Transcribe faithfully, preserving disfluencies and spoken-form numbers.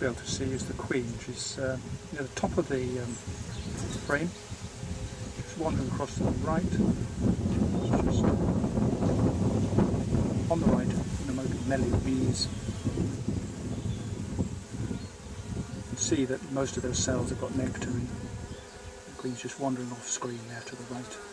be able to see is the queen. She's uh, near the top of the um, frame. She's wandering across to the right. She's just on the right in a mode of Meliorese. You can see that most of those cells have got nectar in. The queen's just wandering off screen there to the right.